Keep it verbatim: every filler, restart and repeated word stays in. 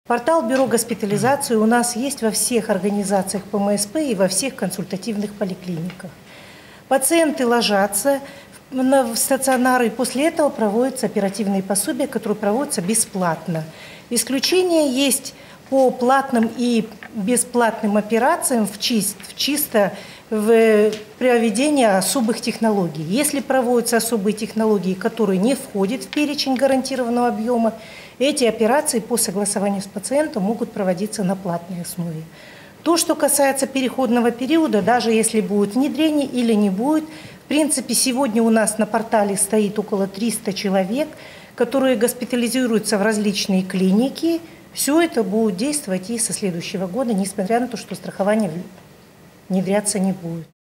Портал Бюро госпитализации у нас есть во всех организациях Пэ Эм Эс Пэ и во всех консультативных поликлиниках. Пациенты ложатся в стационары, и после этого проводятся оперативные пособия, которые проводятся бесплатно. Исключение есть по платным и бесплатным операциям в, чист, в чисто в проведении особых технологий. Если проводятся особые технологии, которые не входят в перечень гарантированного объема, эти операции по согласованию с пациентом могут проводиться на платной основе. То, что касается переходного периода, даже если будет внедрение или не будет, в принципе, сегодня у нас на портале стоит около трёхсот человек, которые госпитализируются в различные клиники. Все это будет действовать и со следующего года, несмотря на то, что страхование внедряться не будет.